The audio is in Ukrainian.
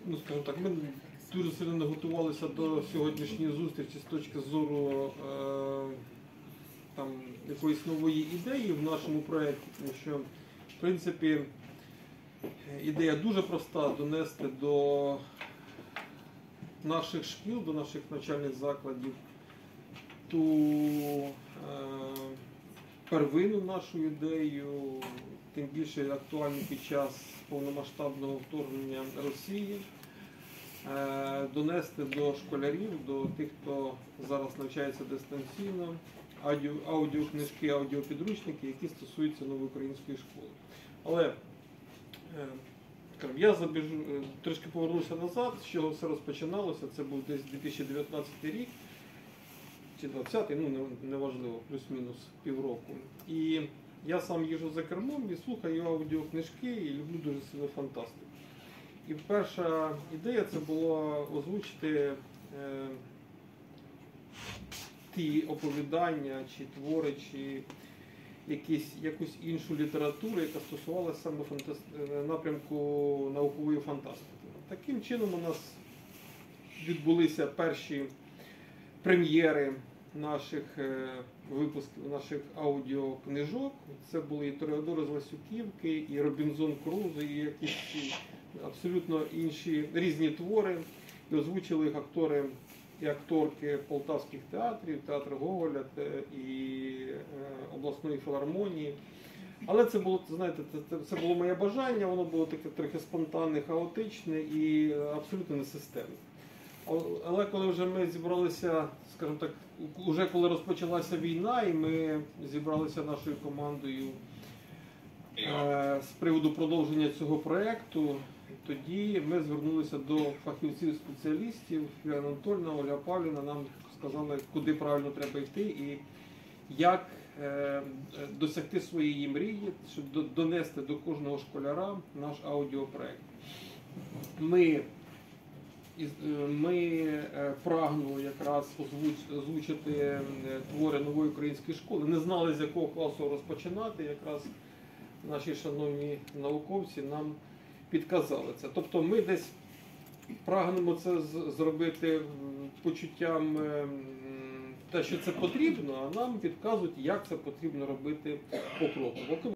ну, скажімо так, ми дуже сильно готувалися до сьогоднішньої зустрічі з точки зору там, якоїсь нової ідеї в нашому проєкті, тому що, в принципі, ідея дуже проста: донести до наших шкіл, до наших навчальних закладів ту первинну нашу ідею, тим більше актуальну під час повномасштабного вторгнення Росії, донести до школярів, до тих, хто зараз навчається дистанційно, аудіокнижки, аудіопідручники, які стосуються нової української школи. Але я трішки повернуся назад, з чого все розпочиналося. Це був десь 2019 рік, чи 20-й, ну неважливо, плюс-мінус півроку. І я сам їжджу за кермом і слухаю аудіокнижки, і люблю дуже сильно фантастику. І перша ідея це було озвучити ті оповідання, чи твори, чи якусь іншу літературу, яка стосувалася саме напрямку наукової фантастики. Таким чином у нас відбулися перші прем'єри наших випусків, наших аудіокнижок. Це були і Тореадор з Васюківки, і Робінзон Крузо, і якісь абсолютно інші різні твори. І озвучили їх актори і акторки полтавських театрів, театру Гоголя і обласної філармонії. Але це було, знаєте, це було моє бажання, воно було таке трохи спонтанне, хаотичне і абсолютно несистемне. Але коли вже ми зібралися, скажімо так, уже коли розпочалася війна, і ми зібралися нашою командою з приводу продовження цього проєкту, тоді ми звернулися до фахівців-спеціалістів, Юліана Анатольовна, Ольга Павлівна, нам сказали, куди правильно треба йти і як досягти своєї мрії, щоб донести до кожного школяра наш аудіопроєкт. Ми прагнули якраз озвучити твори нової української школи. Не знали, з якого класу розпочинати. Якраз наші шановні науковці нам підказали це. Тобто ми десь прагнемо це зробити почуттям те, що це потрібно, а нам підказують, як це потрібно робити покроково.